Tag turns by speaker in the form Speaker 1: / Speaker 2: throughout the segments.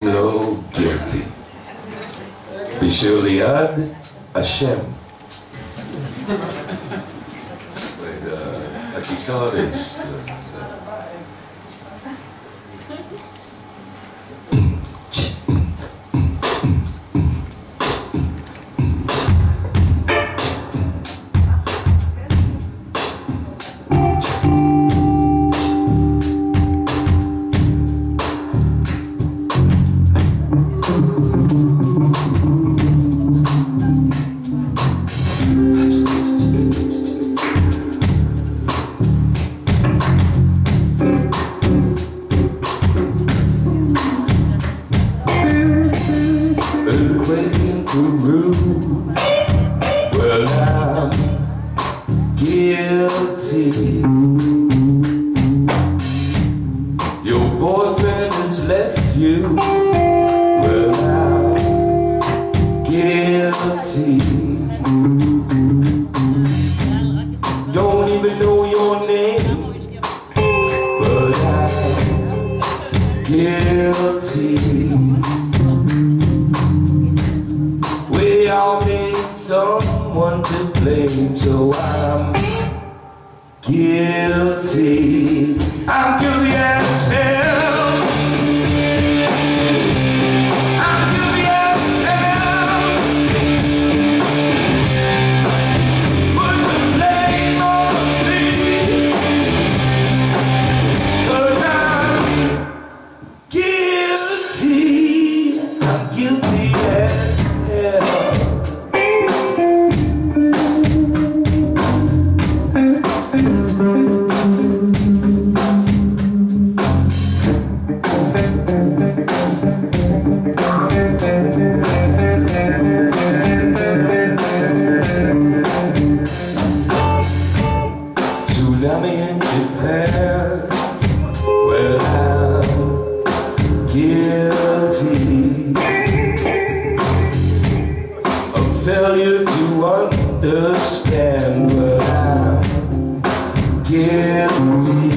Speaker 1: No guilty. Bishul Yad Hashem. הכיכר is well, I'm guilty. Your boyfriend has left you. Well, I'm guilty. Don't even know your name, but I'm guilty. We all need someone to blame, so I'm guilty. I'm guilty as hell. I'm guilty as hell. Put the blame on me, 'cause I'm guilty. I'm guilty as hell. Tsunami in Japan, well, I'm guilty. A failure to understand, well, I'm guilty.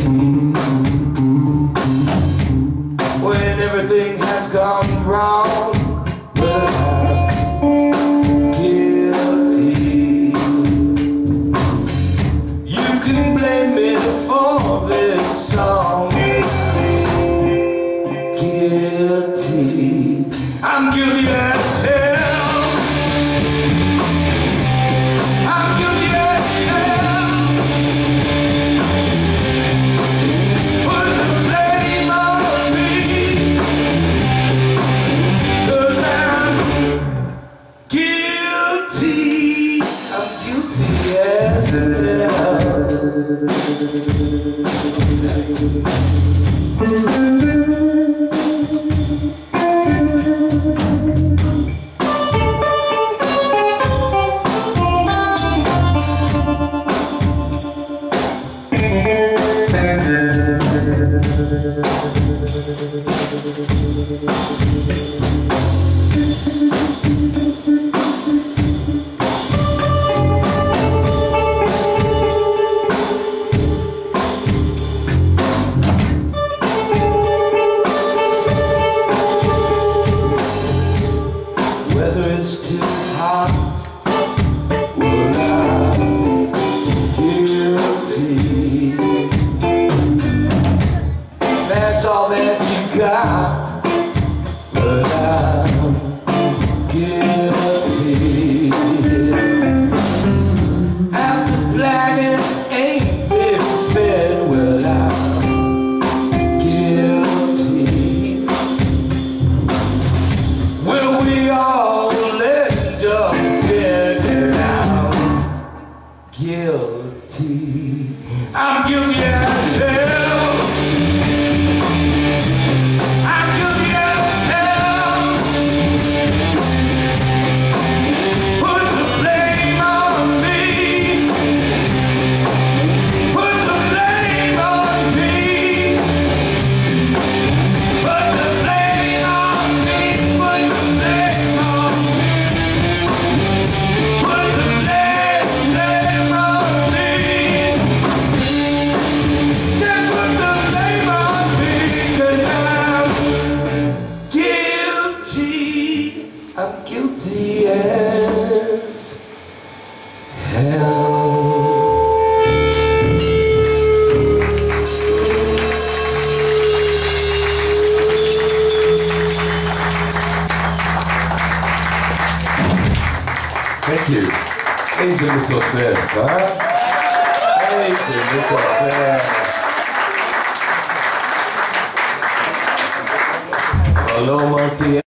Speaker 1: When everything has gone wrong, well, I'm guilty. You can blame me for this song. Guilty. I'm guilty as hell. I'm guilty as hell. Put the blame on me, 'cause I'm guilty. I'm guilty as hell. Weather is too hot, well, I'm guilty. That's all that you got, but I'm guilty. After planning ain't been fed, well, I'm guilty. Will we all end up getting out? Guilty. I'm guilty as hell. I'm guilty. איזה מתופף, איזה מתופף. אבל לא אמרתי